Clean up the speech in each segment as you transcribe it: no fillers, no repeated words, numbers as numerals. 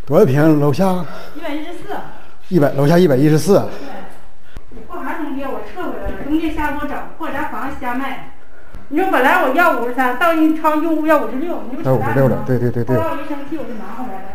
多少平？楼下 114。 楼下114。 对。过完中介我撤回来了，中介瞎给我整，破咱房子瞎卖。你说本来我要53，到你超用户要56，你说 56了，对。 后来我一生气，我就拿回来了。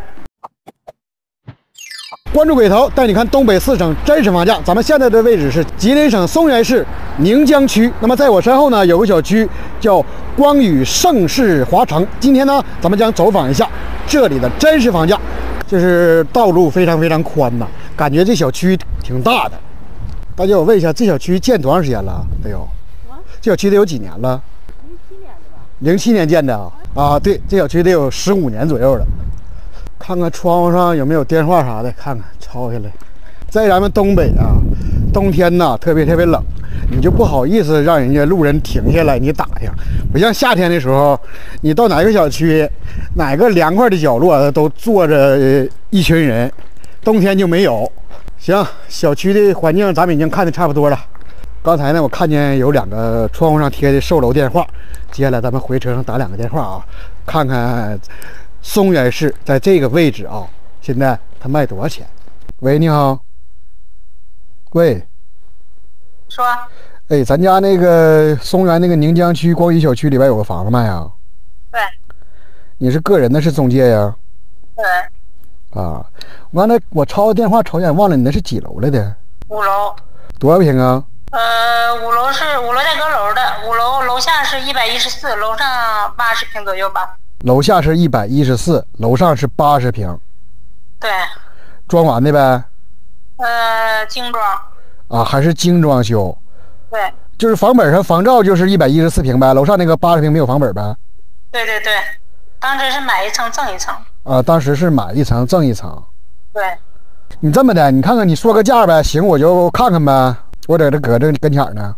关注鬼头，带你看东北4省真实房价。咱们现在的位置是吉林省松原市宁江区。那么在我身后呢，有个小区叫光宇盛世华城。今天呢，咱们将走访一下这里的真实房价。这是道路非常宽呐，感觉这小区挺大的。大姐，我问一下，这小区建多长时间了？得有？这小区得有几年了 ？07年的吧。 07年建的啊？对，这小区得有15年左右了。看看窗户上有没有电话啥的，看看抄下来。在咱们东北啊，冬天呐特别冷，你就不好意思让人家路人停下来你打听，不像夏天的时候，你到哪个小区，哪个凉快的角落都坐着一群人，冬天就没有。行，小区的环境咱们已经看的差不多了。刚才呢，我看见有2个窗户上贴的售楼电话，接下来咱们回车上打2个电话啊，看看松原市在这个位置啊，现在它卖多少钱？喂，你好。喂。 说。 哎，咱家那个松原那个宁江区光宇小区里边有个房子卖啊。 对。 你是个人的，是中介呀？ 对。 啊，完了，我抄电话抄远忘了，你那是几楼来的 ？5楼。 多少平啊 ？5楼是5楼带阁楼的，5楼下是114，楼上80平左右吧。 楼下是114，楼上是80平。 对。 装完的呗？ 精装。 啊，还是精装修？ 对。 就是房本上房照就是114平呗，楼上那个80平没有房本呗？ 对。当时是买一层赠一层。 啊，当时是买一层赠一层。 对。 你这么的，你看看你说个价呗，行我就看看呗，我在这搁这跟前呢。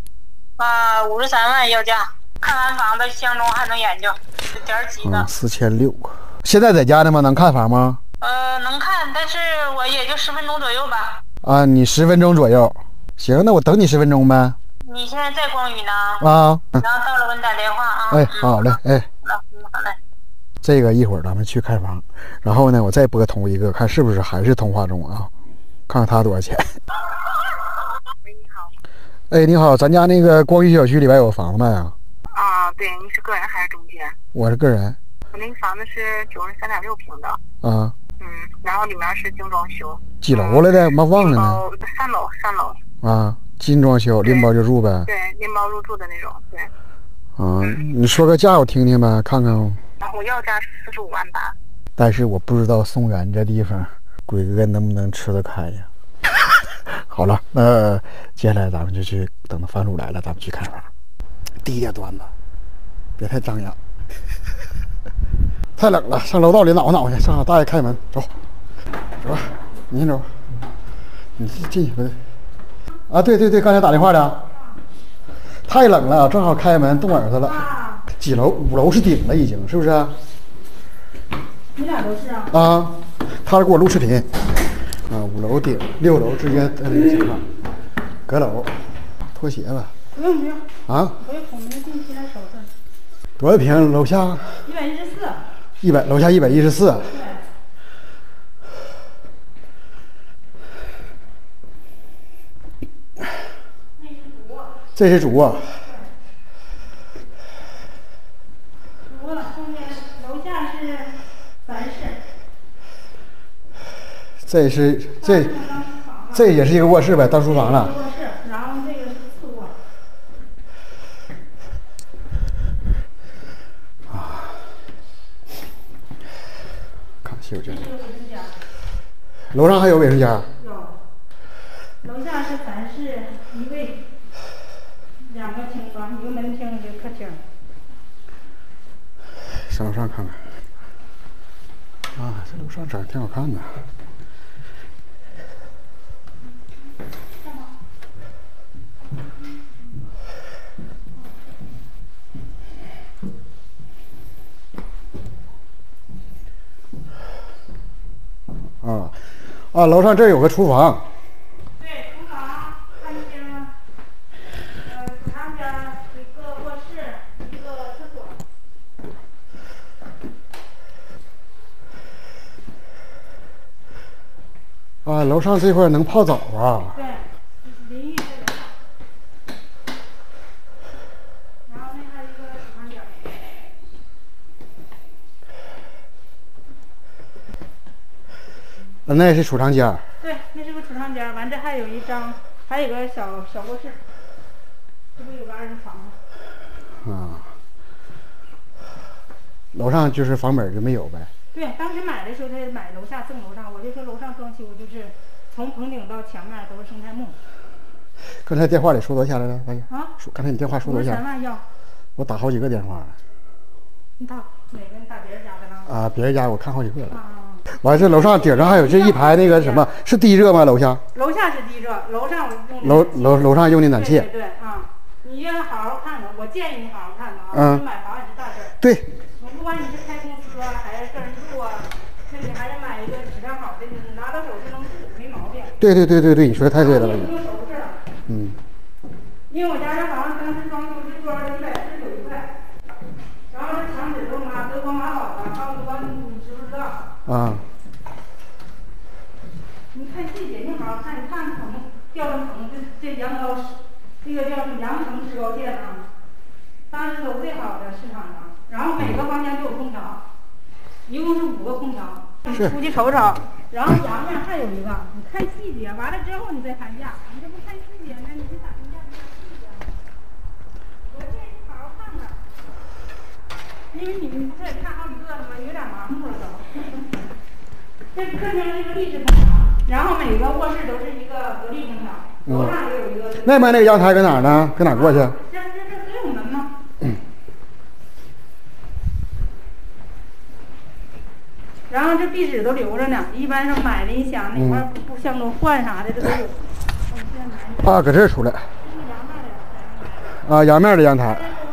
53万要价，看完房子相中还能研究，点几的。 4600。现在在家呢吗？能看房吗？ 能看，但是我也就10分钟左右吧。 啊，你10分钟左右。行，那我等你10分钟呗。 你现在在光宇呢？ 啊。 然后到了我给你打电话啊。 哎，好嘞，哎。 好嘞。 这个一会儿咱们去看房，然后呢，我再拨通一个，看是不是还是通话中啊？看看他多少钱。 喂，你好。 哎，你好，咱家那个光宇小区里边有房子卖啊？ 啊，对，你是个人还是中介？ 我是个人。 我那个房子是93.6平的。 啊。 然后里面是精装修。 几楼来的？我忘了呢。 3楼。 啊，精装修，拎包就住呗。 对，拎包入住的那种，对。 啊，你说个价我听听呗，看看。 我要价45万8。 但是我不知道松原这地方，鬼哥能不能吃得开呀？好了，那接下来咱们就去等到房主来了，咱们去看房。低点端子，别太张扬。太冷了，上楼道里暖和去。上大爷开门，走，走吧，你先走。你进去呗。啊，对，刚才打电话的。太冷了，正好开门冻耳朵了。几楼？5楼是顶了，已经是不是？ 你俩都是啊？ 啊，他给我录视频。啊，5楼顶，6楼直接那个情况。阁楼，拖鞋吧。 不用。 啊？ 我有孔明信息来收拾。 多少平？楼下 114。 楼下114。 对。 这是主卧。 主卧后面楼下是3室。 这也是一个卧室呗，当书房了。 卧室，然后这个是次卧。 啊，看洗手间。楼上还有卫生间？ 有。楼下是3室1卫，2个厅房，1个门厅，1个客厅。 上楼上看看。啊，这楼上整挺好看的。楼上这儿有个厨房。 对，厨房、餐厅，他家1个卧室，1个厕所。 啊，楼上这块能泡澡啊？ 对，淋浴在楼上。然后那还有一个储藏间。 那也是储藏间。 对，那是个储藏间。完这还有一张，还有个小卧室。这不有个2人房吗？ 啊。楼上就是房本就没有呗。 对，当时买的时候他买楼下赠楼上，我就说楼上装修就是从棚顶到墙面都是生态木。 刚才电话里说多少钱来着？大姐啊？ 刚才你电话说多少钱？ 53万要。 我打好几个电话了。 你打哪个？你打别人家的了？ 啊，别人家我看好几个了。 啊。 完这楼上顶上还有这一排那个什么，是地热吗？楼下？ 楼下是地热，楼上用楼上用的暖气。 对啊，你要好好看的，我建议你好好看的啊。 嗯。 买房也是大事儿。 对。 不管你是开公司啊，还是个人住啊，那你还得买一个质量好的，你拿到手是能住，没毛病。 对，你说的太对了。 你用手是。 嗯。 因为我家这房子当时装修是装149一块，然后这墙纸都德国玛瑙的，告诉我你知不知道？ 啊。 你看细节，你好好看，你看棚吊上棚，这羊羔，这个叫羊城石膏店啊，当时走最好的市场上。然后每个房间都有空调，一共是5个空调。出去瞅瞅，然后阳面还有一个，你看细节，完了之后你再谈价。你这不看细节呢，你这打听价不看细节。我建议你好好看看，因为你这也看好几个了嘛，有点麻木了都。这客厅是一个立式空调，然后每个卧室都是一个格力空调，楼上也有一个。 那边那个阳台搁哪儿呢？搁哪儿过去？ 这有门吗？然后这壁纸都留着呢，一般是买的，你想哪块不相中换啥的，这都有。 啊，搁这儿出来。啊，阳面的阳台。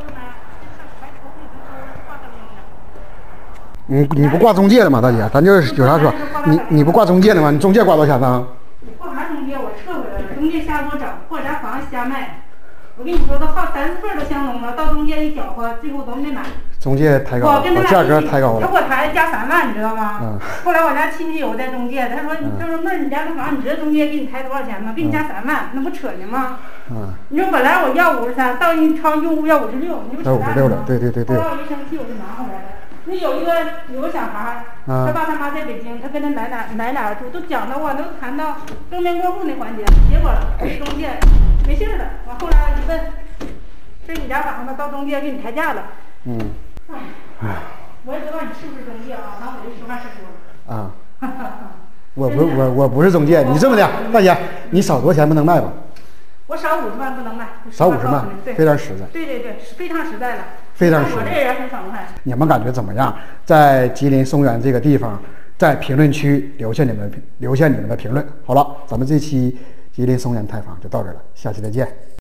你不挂中介的吗，大姐？咱就是有啥说，你不挂中介的吗？你中介挂多少钱呢？ 挂啥中介？我撤回来了，中介瞎给我整，或者咱房子瞎卖。我跟你说，都好3、4份都相中了，到中介一搅和，最后都没买。中介抬高了，把价格抬高了。 他给我抬加3万，你知道吗？后来我家亲戚有在中介，他说那你家这房，你知道中介给你抬多少钱吗？给你加3万，那不扯呢吗？你说本来我要53，到你超用户要56，你不扯淡吗？ 对。 后来我一生气，我就拿回来了。那有个小孩，他爸他妈在北京，他跟他奶俩住，都讲到都谈到正面过户那环节，结果中介没信儿了。完后来一问，这你家房子到中介给你抬价了。我也不知道你是不是中介啊，那我就实话实说。 啊。我不是中介，你这么的，大姐，你少多少钱不能卖吧？ 我少50万不能卖。 少50万，非常实在。 对，非常实在了。 非常实在。 我这人很爽快。 你们感觉怎么样？在吉林松原这个地方，在评论区留下你们的评论。好了，咱们这期吉林松原采访就到这儿了，下期再见。